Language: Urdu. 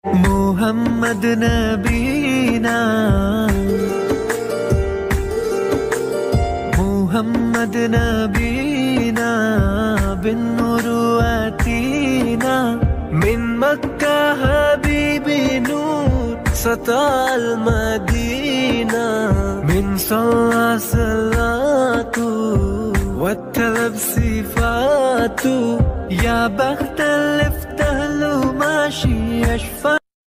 محمد نبينا، محمد نبينا بالنور واتينا، من مكة حبيبي نور سطع المدينة، من صلى صلاته والتلب صفاته، يا بخت اللي افتهله ماشي يشفى.